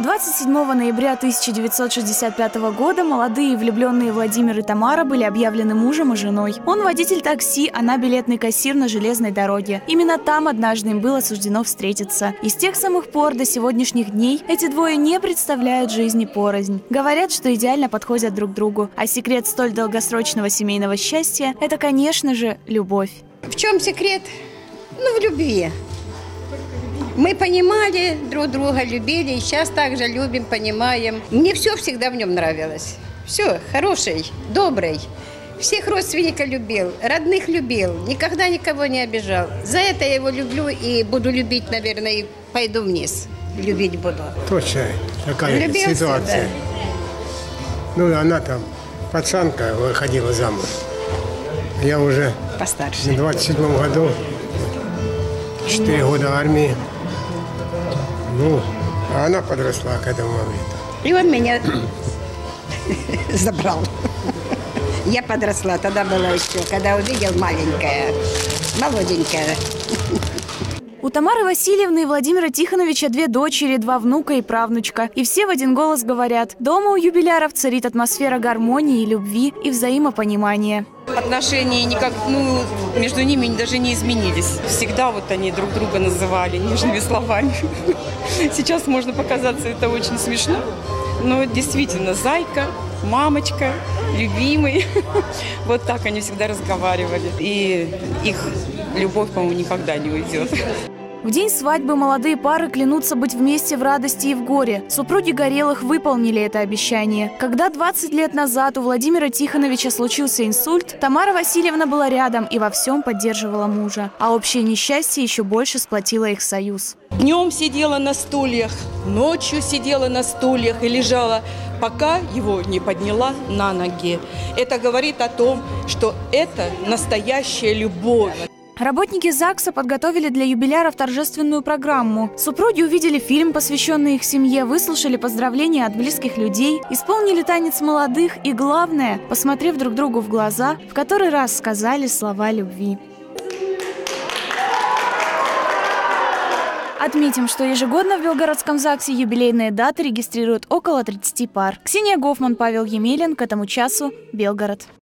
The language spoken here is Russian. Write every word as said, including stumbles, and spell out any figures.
двадцать седьмого ноября тысяча девятьсот шестьдесят пятого года молодые влюбленные Владимир и Тамара были объявлены мужем и женой. Он водитель такси, она билетный кассир на железной дороге. Именно там однажды им было суждено встретиться. И с тех самых пор до сегодняшних дней эти двое не представляют жизни порознь. Говорят, что идеально подходят друг другу. А секрет столь долгосрочного семейного счастья – это, конечно же, любовь. В чем секрет? Ну, в любви. Мы понимали друг друга, любили, и сейчас также любим, понимаем. Мне все всегда в нем нравилось. Все, хороший, добрый. Всех родственников любил, родных любил, никогда никого не обижал. За это я его люблю и буду любить, наверное, и пойду вниз. Любить буду. Точно такая Влюбился, ситуация. Да. Ну, она там, пацанка, выходила замуж. Я уже постарше. В двадцать седьмом году, четыре года армии. Ну, а она подросла к этому моменту. И он меня забрал. Я подросла, тогда была еще, когда увидел маленькая, молоденькая. У Тамары Васильевны и Владимира Тихоновича две дочери, два внука и правнучка. И все в один голос говорят: дома у юбиляров царит атмосфера гармонии, любви и взаимопонимания. Отношения никак, ну, между ними даже не изменились. Всегда вот они друг друга называли нежными словами. Сейчас можно показаться это очень смешно, но действительно зайка, мамочка, любимый. Вот так они всегда разговаривали. И их любовь, по-моему, никогда не уйдет. В день свадьбы молодые пары клянутся быть вместе в радости и в горе. Супруги Горелых выполнили это обещание. Когда двадцать лет назад у Владимира Тихоновича случился инсульт, Тамара Васильевна была рядом и во всем поддерживала мужа. А общее несчастье еще больше сплотило их союз. Днем сидела на стульях, ночью сидела на стульях и лежала, пока его не подняла на ноги. Это говорит о том, что это настоящая любовь. Работники ЗАГСа подготовили для юбиляров торжественную программу. Супруги увидели фильм, посвященный их семье, выслушали поздравления от близких людей, исполнили танец молодых и, главное, посмотрев друг другу в глаза, в который раз сказали слова любви. Отметим, что ежегодно в Белгородском ЗАГСе юбилейные даты регистрируют около тридцати пар. Ксения Гофман, Павел Емелин. К этому часу. Белгород.